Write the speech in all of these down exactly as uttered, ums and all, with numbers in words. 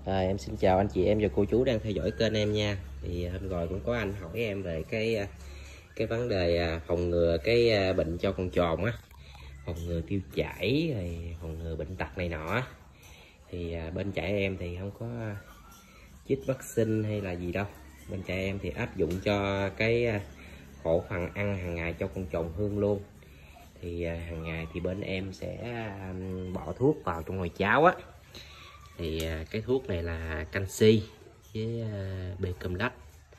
À, em xin chào anh chị em và cô chú đang theo dõi kênh em nha. Thì hôm rồi cũng có anh hỏi em về cái cái vấn đề phòng ngừa cái bệnh cho con trồn á, phòng ngừa tiêu chảy rồi phòng ngừa bệnh tật này nọ. Thì bên trại em thì không có chích vaccine hay là gì đâu. Bên trại em thì áp dụng cho cái khẩu phần ăn hàng ngày cho con trồn hương luôn. Thì hàng ngày thì bên em sẽ bỏ thuốc vào trong nồi cháo á. Thì cái thuốc này là canxi với Becumlac.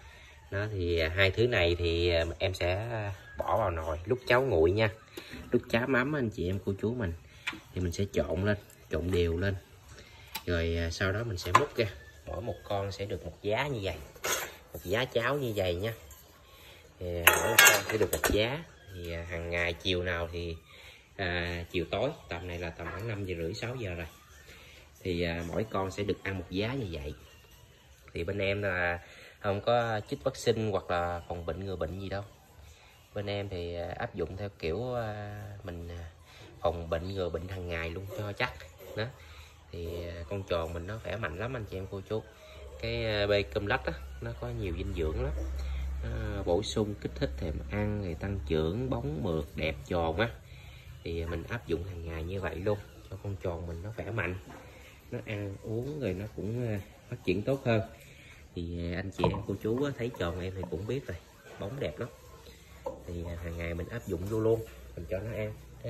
Đó thì hai thứ này thì em sẽ bỏ vào nồi lúc cháo nguội nha. Lúc cháo mắm anh chị em cô chú mình thì mình sẽ trộn lên, trộn đều lên. Rồi sau đó mình sẽ múc ra. Mỗi một con sẽ được một giá như vậy. Một giá cháo như vậy nha. Thì mỗi một con sẽ được một giá. Thì hàng ngày chiều nào thì à, chiều tối, tầm này là tầm khoảng năm giờ rưỡi sáu giờ rồi. Thì à, mỗi con sẽ được ăn một giá như vậy. Thì bên em là không có chích vaccine hoặc là phòng bệnh ngừa bệnh gì đâu. Bên em thì áp dụng theo kiểu à, mình phòng bệnh ngừa bệnh hàng ngày luôn cho chắc đó. Thì con trồn mình nó khỏe mạnh lắm anh chị em cô chú. Cái Becumlac á nó có nhiều dinh dưỡng lắm, nó bổ sung kích thích thèm ăn, rồi tăng trưởng bóng mượt đẹp trồn á. Thì mình áp dụng hàng ngày như vậy luôn cho con trồn mình nó khỏe mạnh, nó ăn uống rồi nó cũng phát triển tốt hơn. Thì anh chị em cô chú thấy trồn em thì cũng biết rồi, bóng đẹp lắm. Thì hàng ngày mình áp dụng vô luôn, mình cho nó ăn đó.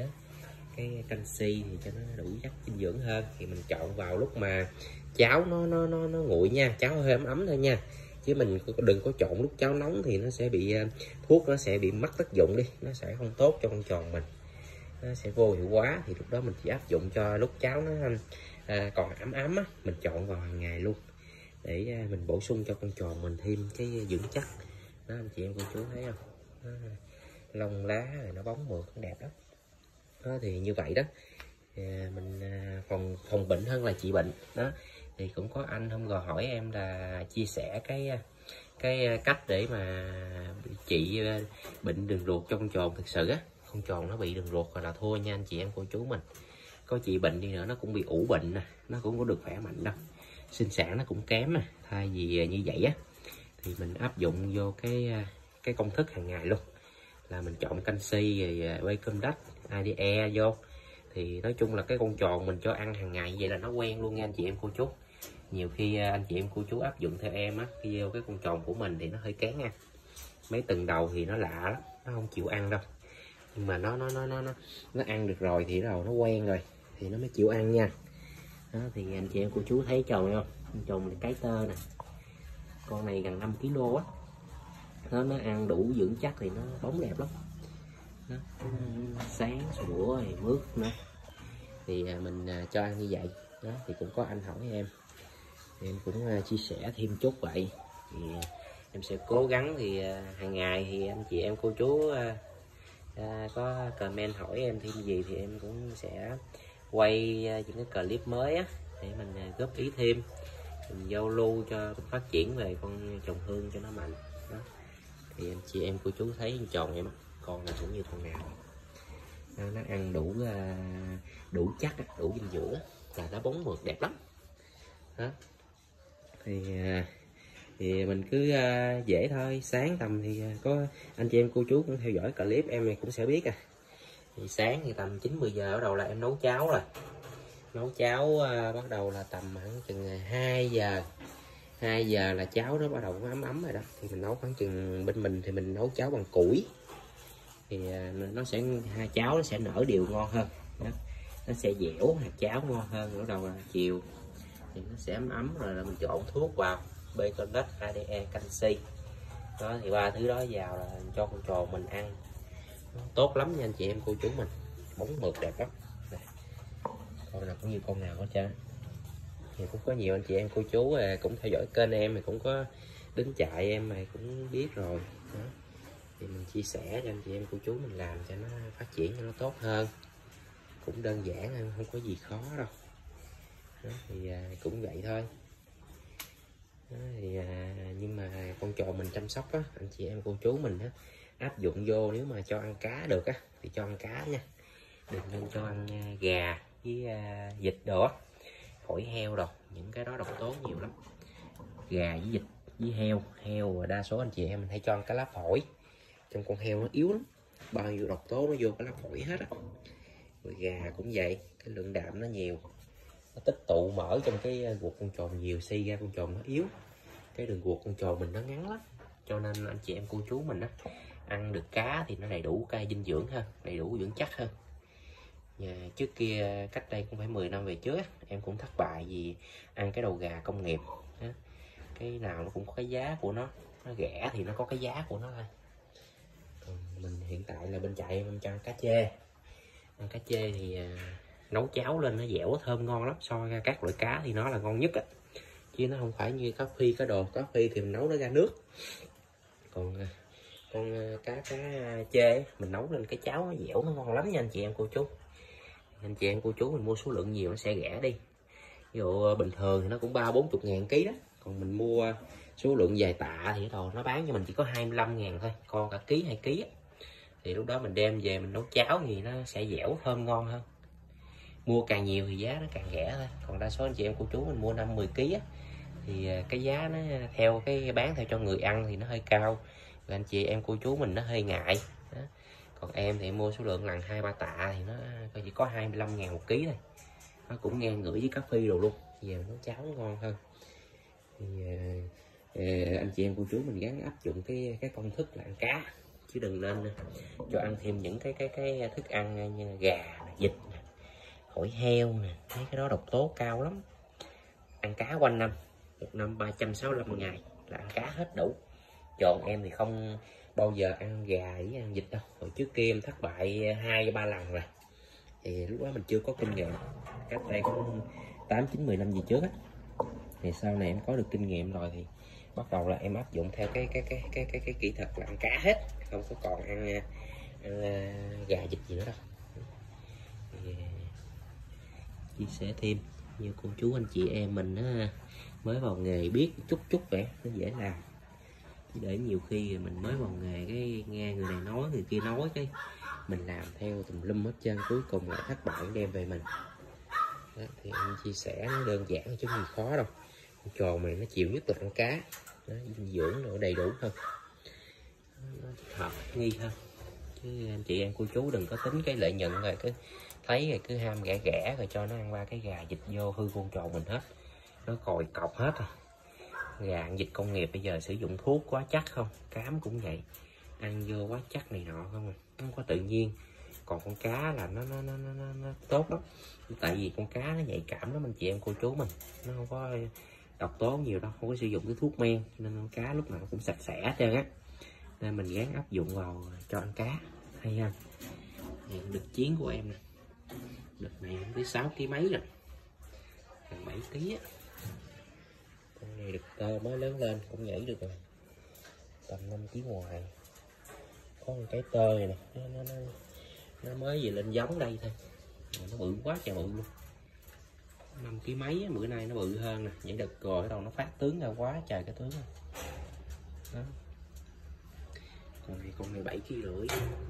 Cái canxi thì cho nó đủ chất dinh dưỡng hơn thì mình chọn vào lúc mà cháo nó nó nó nó nguội nha, cháo hơi ấm ấm thôi nha, chứ mình đừng có trộn lúc cháo nóng thì nó sẽ bị thuốc nó sẽ bị mất tác dụng đi, nó sẽ không tốt cho con trồn mình, nó sẽ vô hiệu quả. Thì lúc đó mình chỉ áp dụng cho lúc cháo nó à, còn ấm ấm á, mình chọn vào hàng ngày luôn để mình bổ sung cho con trồn mình thêm cái dưỡng chất đó. Anh chị em cô chú thấy không, đó, lông lá rồi nó bóng mượt, nó đẹp lắm đó. Thì như vậy đó thì mình phòng phòng bệnh hơn là trị bệnh đó. Thì cũng có anh hôm rồi hỏi em là chia sẻ cái cái cách để mà trị bệnh đường ruột cho con trồn. Thực sự á, con trồn nó bị đường ruột rồi là thua nha anh chị em cô chú mình. Có trị bệnh đi nữa nó cũng bị ủ bệnh nè, nó cũng có được khỏe mạnh đâu, sinh sản nó cũng kém nè. Thay vì như vậy á thì mình áp dụng vô cái cái công thức hàng ngày luôn, là mình chọn canxi rồi Becumlac, i đê e vô. Thì nói chung là cái con trồn mình cho ăn hàng ngày vậy là nó quen luôn nha anh chị em cô chú. Nhiều khi anh chị em cô chú áp dụng theo em á, khi vô cái con trồn của mình thì nó hơi kén nha. Mấy tuần đầu thì nó lạ lắm, nó không chịu ăn đâu, nhưng mà nó nó nó nó nó, nó ăn được rồi thì nó nó quen rồi thì nó mới chịu ăn nha đó. Thì anh chị em cô chú thấy trồn không, con trồn này cái tơ nè, con này gần năm ki lô á, nó nó ăn đủ dưỡng chất thì nó bóng đẹp lắm đó. Sáng sủa rồi mướt nữa. Thì mình cho ăn như vậy đó. Thì cũng có anh hỏi em thì em cũng chia sẻ thêm chút vậy. Thì em sẽ cố gắng thì hàng ngày thì anh chị em cô chú à, có comment hỏi em thêm gì thì em cũng sẽ quay những cái clip mới á để mình góp ý thêm, mình giao lưu cho phát triển về con trồn hương cho nó mạnh đó. Thì anh chị em cô chú thấy trồn em con nào cũng như con nào nó, nó ăn đủ đủ chất, đủ dinh dưỡng là nó bóng mượt đẹp lắm đó. Thì thì mình cứ dễ thôi, sáng tầm thì có anh chị em cô chú cũng theo dõi clip em này cũng sẽ biết à. Thì sáng thì tầm chín mười giờ bắt đầu là em nấu cháo rồi, nấu cháo bắt đầu là tầm khoảng chừng hai giờ hai giờ là cháo nó bắt đầu có ấm ấm rồi đó. Thì mình nấu khoảng chừng, bên mình thì mình nấu cháo bằng củi thì nó sẽ hai cháo nó sẽ nở đều ngon hơn đó. Nó sẽ dẻo, hạt cháo ngon hơn. Bắt đầu là chiều thì nó sẽ ấm ấm rồi là mình trộn thuốc vào Becumlac, i đê e, canxi đó. Thì ba thứ đó vào là cho con trồn mình ăn nó tốt lắm nha anh chị em cô chú mình, bóng mượt đẹp lắm. Đây, con nào cũng như con nào hết trơn. Thì cũng có nhiều anh chị em cô chú cũng theo dõi kênh em thì cũng có đến trại em mày cũng biết rồi đó. Thì mình chia sẻ cho anh chị em cô chú mình làm cho nó phát triển cho nó tốt hơn, cũng đơn giản hơn, không có gì khó đâu đó. Thì à, cũng vậy thôi đó. Thì à, nhưng mà con trồn mình chăm sóc á, anh chị em cô chú mình á, áp dụng vô nếu mà cho ăn cá được á thì cho ăn cá nha, đừng nên cho ăn gà với à, vịt đồ á, phổi heo đồ. những cái đó độc tố nhiều lắm. Gà với vịt với heo, heo đa số anh chị em mình hay cho ăn cái lá phổi, trong con heo nó yếu lắm, bao nhiêu độc tố nó vô cái lá phổi hết á. Rồi gà cũng vậy, cái lượng đạm nó nhiều, nó tích tụ mỡ trong cái ruột con trồn nhiều, xay ra con trồn nó yếu, cái đường ruột con trồn mình nó ngắn lắm, cho nên anh chị em cô chú mình á ăn được cá thì nó đầy đủ cái dinh dưỡng hơn, đầy đủ dưỡng chất hơn. Và trước kia cách đây cũng phải mười năm về trước em cũng thất bại vì ăn cái đầu gà công nghiệp đó. Cái nào nó cũng có cái giá của nó, nó rẻ thì nó có cái giá của nó thôi. Còn mình hiện tại là bên chạy em cho ăn cá chê, ăn cá chê thì à, nấu cháo lên nó dẻo thơm ngon lắm, so ra các loại cá thì nó là ngon nhất á, chứ nó không phải như cá phi, cá đồ. Cá phi thì mình nấu nó ra nước, còn con cá cá chê mình nấu lên cái cháo nó dẻo, nó ngon lắm nha anh chị em cô chú. Anh chị em cô chú mình mua số lượng nhiều nó sẽ rẻ đi, ví dụ bình thường thì nó cũng ba bốn chục ngàn ký đó, còn mình mua số lượng vài tạ thì đồ nó bán cho mình chỉ có hai mươi lăm ngàn thôi, con cả ký hai ký á. Thì lúc đó mình đem về mình nấu cháo thì nó sẽ dẻo thơm ngon hơn. Mua càng nhiều thì giá nó càng rẻ thôi, còn đa số anh chị em cô chú mình mua năm mười ký á thì cái giá nó theo cái bán theo cho người ăn thì nó hơi cao, rồi anh chị em cô chú mình nó hơi ngại đó. Còn em thì em mua số lượng lần hai ba tạ thì nó chỉ có hai mươi lăm ngàn một ký thôi, nó cũng ngang ngửa với cá phi đồ luôn, về nấu cháo ngon hơn. Thì uh, anh chị em cô chú mình gắng áp dụng cái cái công thức là ăn cá, chứ đừng nên cho ăn thêm những cái cái cái thức ăn như gà, vịt, phổi heo nè, mấy cái đó độc tố cao lắm. Ăn cá quanh năm, một năm ba trăm sáu mươi lăm ngày là ăn cá hết đủ. Tròn em thì không bao giờ ăn gà với ăn vịt đâu, hồi trước kia em thất bại hai ba lần rồi, thì lúc đó mình chưa có kinh nghiệm, cách đây cũng tám chín mười năm gì trước á. Thì sau này em có được kinh nghiệm rồi thì bắt đầu là em áp dụng theo cái cái cái cái cái cái kỹ thuật là ăn cá hết, không có còn ăn, ăn gà vịt gì nữa đâu. Thì chia sẻ thêm như cô chú anh chị em mình á, mới vào nghề biết chút chút vậy nó dễ làm, chứ để nhiều khi mình mới vào nghề cái nghe người này nói người kia nói cái mình làm theo tùm lum hết trơn, cuối cùng lại thất bại đem về mình đó. Thì em chia sẻ nó đơn giản chứ không gì khó đâu. Con trồn này nó chịu nhất là ăn cá đó, dinh dưỡng nó đầy đủ hơn, nó hợp nghi hơn, chứ anh chị em cô chú đừng có tính cái lợi nhuận rồi cứ thấy rồi cứ ham gẻ ghẻ rồi cho nó ăn qua cái gà vịt vô hư con trồn mình hết, nó còi cọc hết rồi. Gà vịt công nghiệp bây giờ sử dụng thuốc quá chắc không, cám cũng vậy, ăn vô quá chắc này nọ không, không có tự nhiên. Còn con cá là nó nó nó nó, nó, nó tốt lắm, tại vì con cá nó nhạy cảm lắm anh chị em cô chú mình, nó không có độc tố nhiều đâu, không có sử dụng cái thuốc men, nên con cá lúc nào cũng sạch sẽ hết trơn á, nên mình gắng áp dụng vào cho ăn cá hay ha. Đực chiến của em nè, đực này tới sáu ký mấy rồi, gần bảy ký á. Con này đực tơ mới lớn lên cũng nhảy được rồi, tầm năm ký ngoài. Có một cái tơ này nè, nó, nó, nó, nó mới về lên giống đây thôi, mà nó bự quá trời bự luôn, năm ký mấy á, bữa nay nó bự hơn nè, nhảy đực rồi bắt đầu nó phát tướng ra quá trời cái tướng này. Đó. Con này con này bảy ký rưỡi,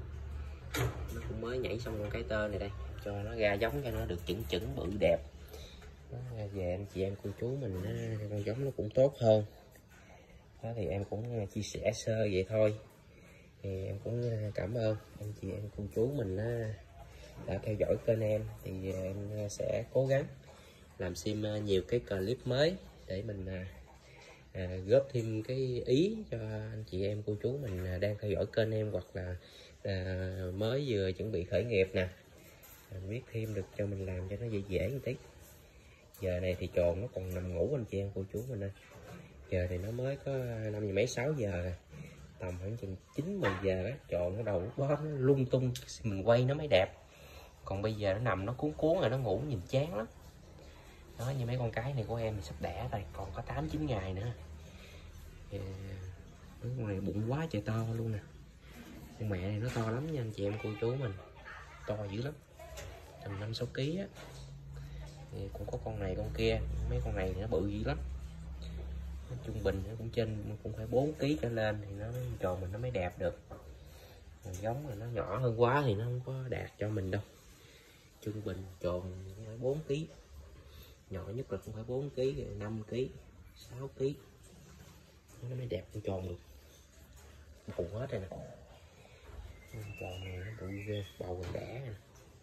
nó cũng mới nhảy xong con cái tơ này đây, cho nó ra giống cho nó được chững chững bự đẹp. Đó, về anh chị em cô chú mình con giống nó cũng tốt hơn. Đó thì em cũng chia sẻ sơ vậy thôi. Thì em cũng cảm ơn anh chị em cô chú mình đã theo dõi kênh em, thì em sẽ cố gắng làm xem nhiều cái clip mới để mình à, góp thêm cái ý cho anh chị em cô chú mình đang theo dõi kênh em, hoặc là à, mới vừa chuẩn bị khởi nghiệp nè, mình biết thêm được cho mình làm cho nó dễ dễ một tí. Giờ này thì trồn nó còn nằm ngủ anh chị em cô chú mình ơi, giờ thì nó mới có năm giờ mấy sáu giờ, tầm khoảng chừng chín mười giờ á, trồn nó đầu lúc đó nó lung tung, mình quay nó mới đẹp, còn bây giờ nó nằm nó cuốn cuốn rồi nó ngủ nhìn chán lắm. Đó, như mấy con cái này của em thì sắp đẻ rồi, còn có tám chín ngày nữa. Thì con này bụng quá trời to luôn nè, con mẹ này nó to lắm nha anh chị em cô chú mình, to dữ lắm, tầm năm sáu ký á. Thì cũng có con này con kia, mấy con này thì nó bự dữ lắm, nó trung bình nó cũng trên cũng phải bốn ký trở lên thì nó tròn mình nó mới đẹp được. Còn giống là nó nhỏ hơn quá thì nó không có đạt cho mình đâu, trung bình tròn bốn ký nhỏ nhất là cũng phải bốn ký, năm ký, sáu ký nó mới đẹp con tròn được. Bầu hết rồi nè, con tròn này nó bự ghê, bầu còn đẻ nè.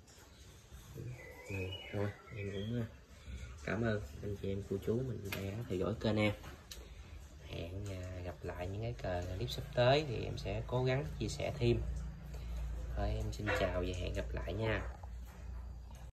Ừ, rồi em cũng cảm ơn anh chị em cô chú mình đã theo dõi kênh em. Hẹn gặp lại những cái clip sắp tới thì em sẽ cố gắng chia sẻ thêm. Thôi em xin chào và hẹn gặp lại nha.